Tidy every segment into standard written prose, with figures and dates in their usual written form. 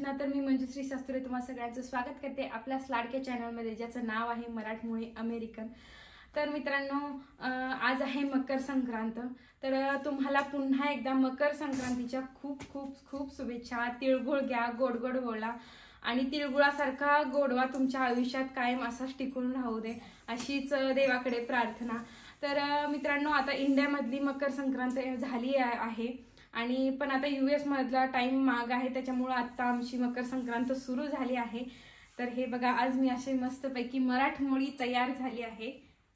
ना, तर मी मंजुश्री सास्ture तुम्हा सगळ्यांचं स्वागत करते आपल्या लाडक्या चॅनलमध्ये, ज्याचं नाव आहे मराठमोळी अमेरिकन। तर मित्रांनो, आज आहे मकर संक्रांत। तर तुम्हाला पुन्हा एकदा मकर संक्रांतीच्या खूप खूप खूप शुभेच्छा। तिळगुळ घ्या, गोड गोड बोला आणि तिळगुळासारखा गोडवा तुमच्या आयुष्यात कायम असाच टिकून राहू दे, अशीच देवाकडे प्रार्थना। तर मित्रांनो, आता इंडियामधली मकर संक्रांत झाली आहे आणि पण आता US मधला टाइम माग आहे, त्याच्यामुळे आता आमची मकर संक्रांत सुरू झाली आहे। तर हे बघा, आज मी अशी मस्तपैकी मराठमोळी तयार झाली आहे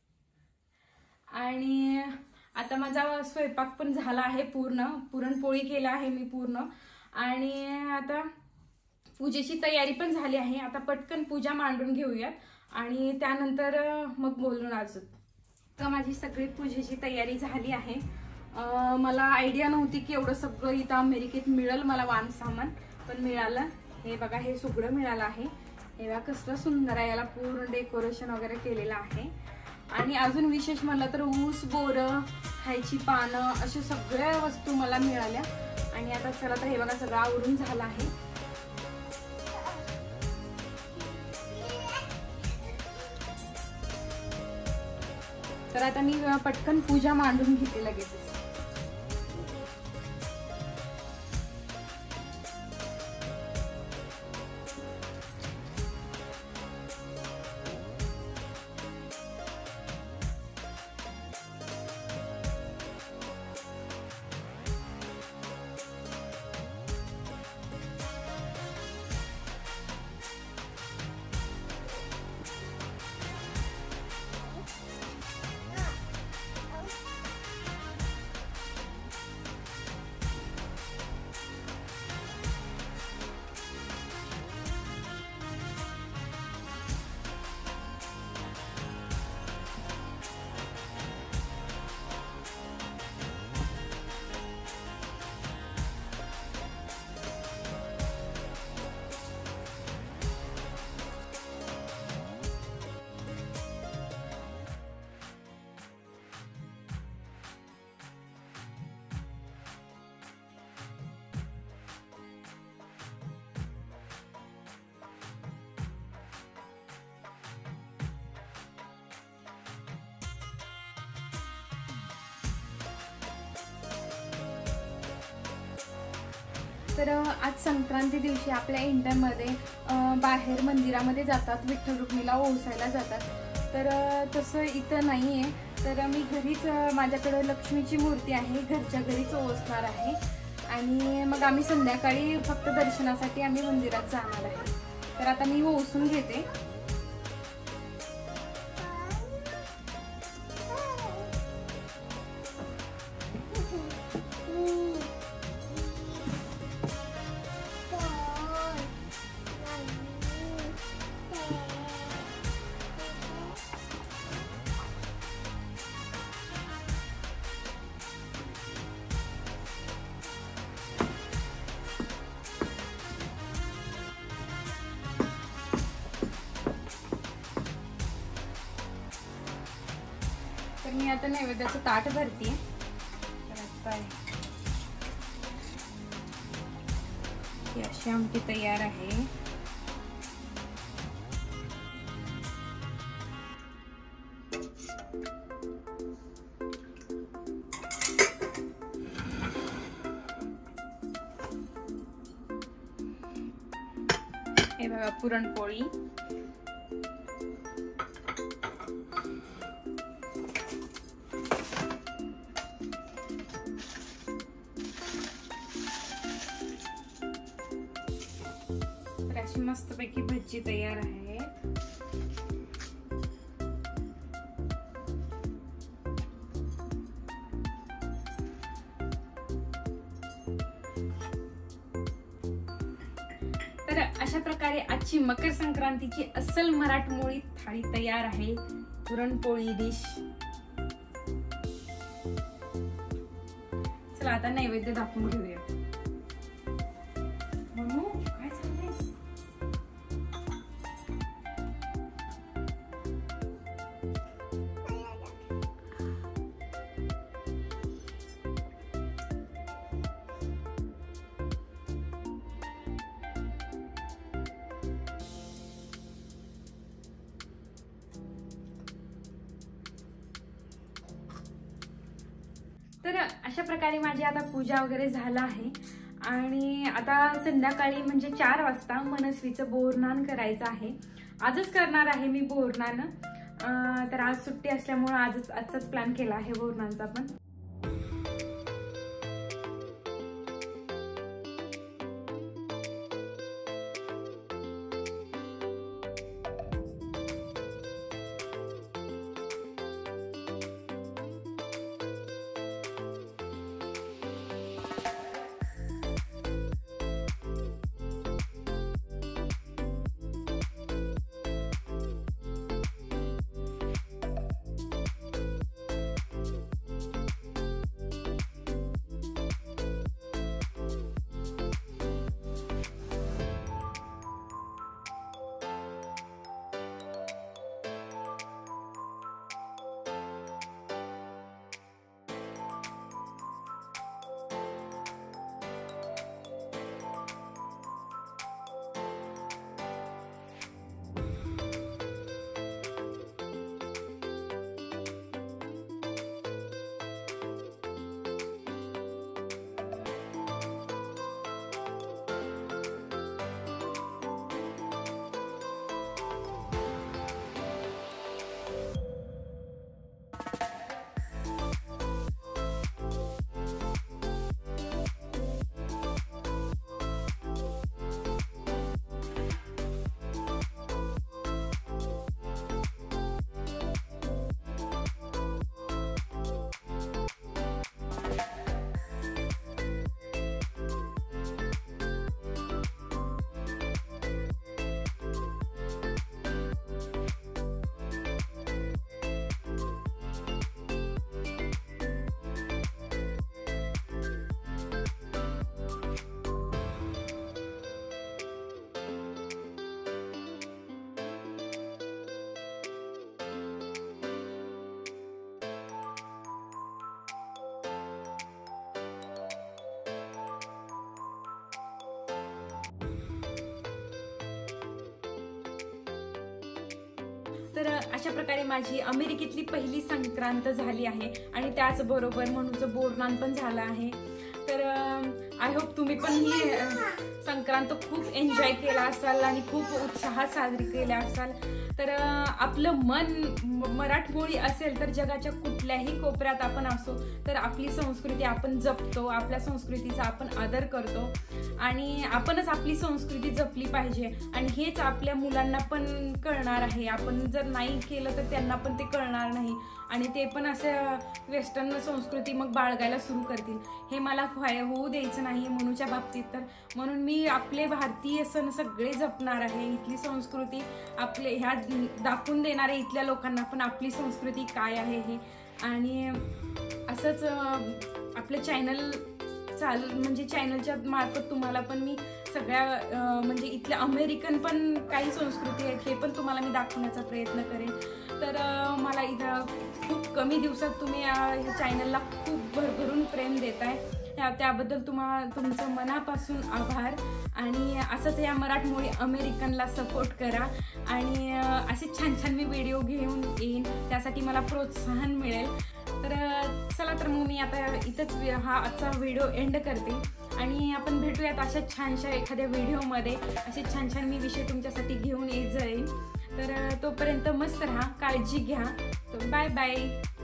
आणि आता माझा स्वयंपाक पण झाला आहे पूर्ण, पुरणपोळी केला आहे मी पूर्ण आणि आता पूजेची तयारी पण झाली आहे। आता पटकन पूजा मांडून घेऊयात आणि त्यानंतर मग बोलून आज तर माझी सगळी पूजेची तयारी झाली आहे। मला आयडिया नव्हती की एवढं सगळं इथं अमेरिकेत मिळेल मला वाण सामान, पण मिळालं। हे बघा, हे सगळं मिळालं आहे। हे बघा कसलं सुंदर आहे, याला पूर्ण डेकोरेशन वगैरे केलेलं आहे। आणि अजून विशेष म्हणलं तर ऊस, बोरं, खायची पानं, अशा सगळ्या वस्तू मला मिळाल्या। आणि आता चला, तर हे बघा सगळं आवरून झालं आहे। तर आता मी पटकन पूजा मांडून घेते लगेच। तर आज संक्रांती दिवशी आपल्या इंडियामध्ये बाहेर मंदिरामध्ये जातात, विठ्ठल रुक्मिणीला ओवाळायला जातात। तर तसं इथं नाही आहे। तर मी घरीच, माझ्याकडे लक्ष्मीची मूर्ती आहे, घरच्या घरीच ओवाळणार आहे आणि मग आम्ही संध्याकाळी फक्त दर्शनासाठी आम्ही मंदिरात जाणार आहे। तर आता मी ओवाळून घेते। तर मी आता नैवेद्याचं ताट भरते। ही अशी आमटी तयार आहे। हे बघा, पुरणपोळी, अशी मस्तपैकी भजी तयार आहे। तर अशा प्रकारे आजची मकर संक्रांतीची अस्सल मराठमोळी थाळी तयार आहे, पुरणपोळी डिश। चला आता नैवेद्य दाखवून घेऊया। तर अशा प्रकारे माझी आता पूजा वगैरे झालं आहे आणि आता संध्याकाळी म्हणजे 4 वाजता मनस्वीचं बोरनान करायचं आहे. आजच करणार आहे मी बोरनान. तर आज सुट्टी असल्यामुळे आजचाच प्लॅन केला आहे बोरनांचा पण. तर अशा प्रकारे माझी अमेरिकेतली पहिली संक्रांत झाली आहे आणि त्याचबरोबर मनूचं बोरनान पण झालं आहे. तर आय होप तुम्ही पण ही संक्रांत खूप एन्जॉय केला असाल आणि खूप उत्साहात साजरी केला असाल. तर आपलं मन मराठमोळी असेल तर जगाच्या कुठल्याही कोपऱ्यात आपण असो तर आपली संस्कृती आपण जपतो, आपल्या संस्कृतीचा आपण आदर करतो आणि आपणच आपली संस्कृती जपली पाहिजे. आणि हेच आपल्या मुलांना पण कळणार आहे. आपण जर नाही केलं तर त्यांना पण ते कळणार नाही आणि ते पण असं वेस्टर्न संस्कृती मग बाळगायला सुरू करतील. हे मला होऊ द्यायचं नाही मनूच्या बाबतीत. तर म्हणून मी आपले भारतीय सण सगळे जपणार आहे. इथली संस्कृती आपले ह्या दाखवून देणार आहे इथल्या लोकांना पण आपली संस्कृती काय आहे हे. आणि असंच आपलं चॅनल म्हणजे चॅनलच्या मार्फत तुम्हाला पण मी सगळ्या म्हणजे इथल्या अमेरिकन पण काही संस्कृती आहेत हे पण तुम्हाला मी दाखवण्याचा प्रयत्न करेन. तर मला इथं खूप कमी दिवसात तुम्ही ह्या चॅनलला खूप भरभरून प्रेम देताय त्याबद्दल तुमचं मनापासून आभार. आणि असंच या मराठमोळी अमेरिकनला सपोर्ट करा आणि असे छान छान मी व्हिडिओ घेऊन येईन त्यासाठी मला प्रोत्साहन मिळेल. तर चला तर मग मी आता इथंच हा आजचा व्हिडिओ एंड करते आणि आपण भेटूयात अशा छानशा एखाद्या व्हिडिओमध्ये. असे छान छान मी विषय तुमच्यासाठी घेऊन येत जाईल. तर तोपर्यंत मस्त राहा, काळजी घ्या. तर बाय बाय.